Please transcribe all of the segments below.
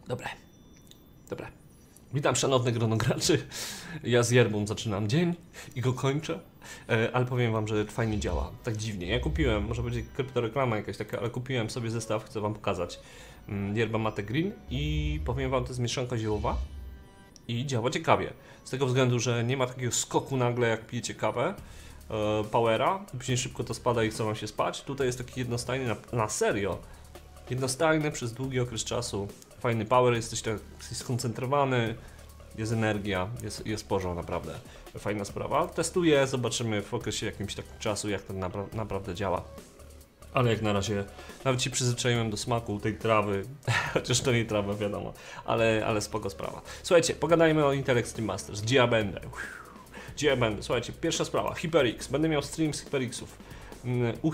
Dobre. Dobra. Witam szanowne grono graczy. Ja z yerbą zaczynam dzień i go kończę, ale powiem wam, że fajnie działa. Tak dziwnie. Ja kupiłem, może będzie kryptoreklama jakaś taka, ale kupiłem sobie zestaw, chcę wam pokazać. Yerba Mate Green i powiem wam, to jest mieszanka ziołowa i działa ciekawie. Z tego względu, że nie ma takiego skoku nagle jak pijecie kawę, powera, później szybko to spada i chce wam się spać. Tutaj jest taki jednostajny, na serio, jednostajny przez długi okres czasu. Fajny power, jesteś skoncentrowany, jest energia, jest pożał, naprawdę fajna sprawa. Testuję, zobaczymy w okresie jakimś takim czasu, jak to naprawdę działa. Ale jak na razie, nawet się przyzwyczaiłem do smaku tej trawy, chociaż to nie trawa, wiadomo, ale spoko sprawa. Słuchajcie, pogadajmy o Intel Extreme Masters, gdzie ja będę. Słuchajcie, pierwsza sprawa, HyperX, będę miał stream z HyperXów, u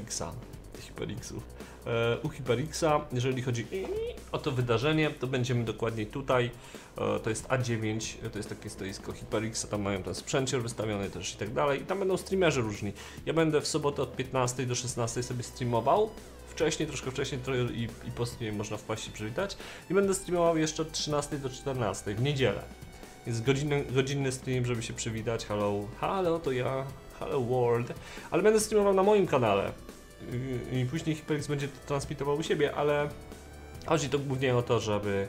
HyperXa, jeżeli chodzi o to wydarzenie, to będziemy dokładnie tutaj, to jest A9, to jest takie stoisko HyperXa, tam mają ten sprzęcior wystawiony też i tak dalej, i tam będą streamerzy różni. Ja będę w sobotę od 15 do 16 sobie streamował, troszkę wcześniej i po streamie można wpaść i przywitać, i będę streamował jeszcze od 13 do 14 w niedzielę. Jest godzinny stream, żeby się przywitać, hello, to ja, hello world, ale będę streamował na moim kanale. I później HyperX będzie to transmitował u siebie, ale chodzi to głównie o to, żeby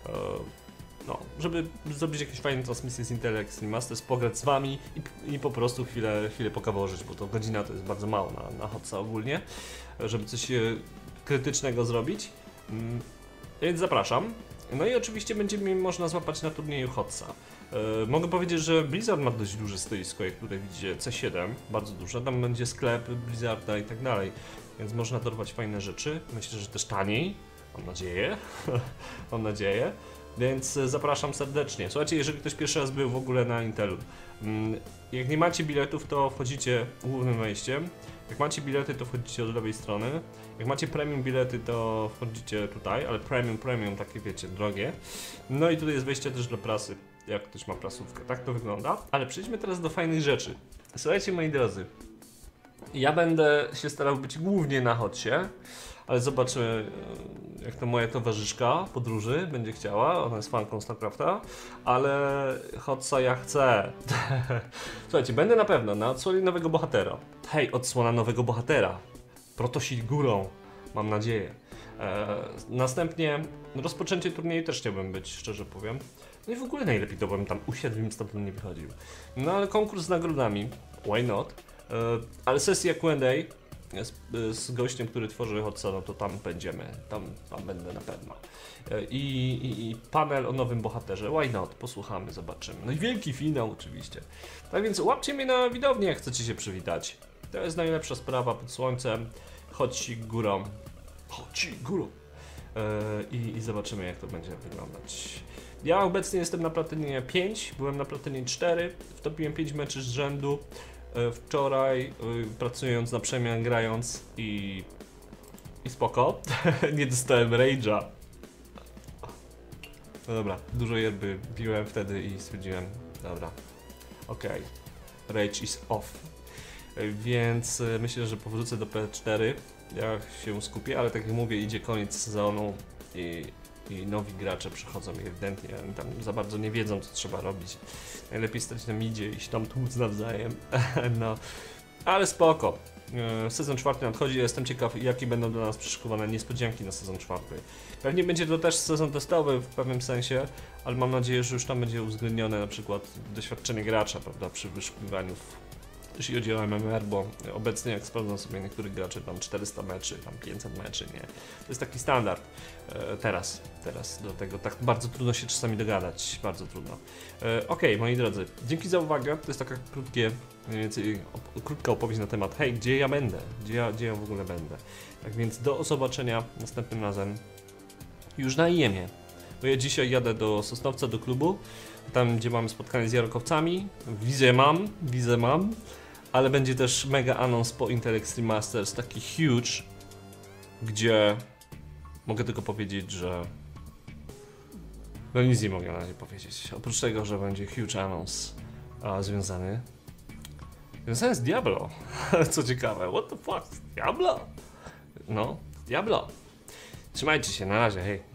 żeby zrobić jakieś fajne transmisje z Intel Extreme Masters, pograć z wami i po prostu chwilę pokawożyć, bo to godzina to jest bardzo mało na Hotsa ogólnie, żeby coś krytycznego zrobić. Więc zapraszam. No i oczywiście będzie mi można złapać na turnieju Hotsa. Mogę powiedzieć, że Blizzard ma dość duże stoisko, jak tutaj widzicie, C7, bardzo duże, tam będzie sklep Blizzarda i tak dalej, więc można dorwać fajne rzeczy, myślę, że też taniej, mam nadzieję, więc zapraszam serdecznie. Słuchajcie, jeżeli ktoś pierwszy raz był w ogóle na Intelu, jak nie macie biletów, to wchodzicie głównym wejściem, jak macie bilety, to wchodzicie od lewej strony, jak macie premium bilety, to wchodzicie tutaj, ale premium, takie wiecie, drogie, no i tutaj jest wejście też dla prasy. Jak ktoś ma prasówkę, tak to wygląda. Ale przejdźmy teraz do fajnych rzeczy. Słuchajcie, moi drodzy, ja będę się starał być głównie na Hotsie, ale zobaczymy, jak to moja towarzyszka podróży będzie chciała. Ona jest fanką StarCrafta, ale Hotsa ja chcę. Słuchajcie, będę na pewno na odsłonie nowego bohatera. Hej, odsłona nowego bohatera. Protosil górą, mam nadzieję. Następnie rozpoczęcie turnieju też chciałbym być, szczerze powiem. No i w ogóle najlepiej to bym tam usiadł i stamtąd nie wychodził. No ale konkurs z nagrodami, why not? Ale sesja Q&A z gościem, który tworzy Hotsa, no to tam będziemy, tam będę na pewno. I panel o nowym bohaterze, why not? Posłuchamy, zobaczymy. No i wielki finał oczywiście. Tak więc łapcie mnie na widownię, jak chcecie się przywitać. To jest najlepsza sprawa pod słońcem. Chodź górą. I zobaczymy, jak to będzie wyglądać. Ja obecnie jestem na platynie 5, byłem na platynie 4, wtopiłem 5 meczy z rzędu wczoraj, pracując na przemian, grając i spoko. Nie dostałem rage'a. No dobra, dużo yerby piłem wtedy i stwierdziłem, dobra, okej, rage is off. Więc myślę, że powrócę do P4, ja się skupię, ale tak jak mówię, idzie koniec sezonu i nowi gracze przychodzą i ewidentnie tam za bardzo nie wiedzą, co trzeba robić. Najlepiej stać na midzie i się tam tłuc nawzajem. No, ale spoko. Sezon 4 nadchodzi, jestem ciekaw, jakie będą do nas przyszykowane niespodzianki na sezon 4. Pewnie będzie to też sezon testowy w pewnym sensie, ale mam nadzieję, że już tam będzie uwzględnione na przykład doświadczenie gracza, prawda, przy wyszukiwaniu jeśli chodzi o MMR, bo obecnie jak sprawdzam sobie niektórych graczy, tam 400 meczy, tam 500 meczy, nie. To jest taki standard teraz do tego, tak bardzo trudno się czasami dogadać, bardzo trudno. Okej, moi drodzy, dzięki za uwagę, to jest taka mniej więcej krótka opowieść na temat, hej, gdzie ja będę, gdzie ja w ogóle będę. Tak więc do zobaczenia następnym razem już na IEM-ie, bo ja dzisiaj jadę do Sosnowca, do klubu, tam gdzie mamy spotkanie z jarokowcami, wizę mam, ale będzie też mega anons po Intel Extreme Masters, taki huge, gdzie mogę tylko powiedzieć, że no nic nie mogę na razie powiedzieć, oprócz tego, że będzie huge anons związany z Diablo, co ciekawe, what the fuck, Diablo? No, Diablo. Trzymajcie się, na razie, hej.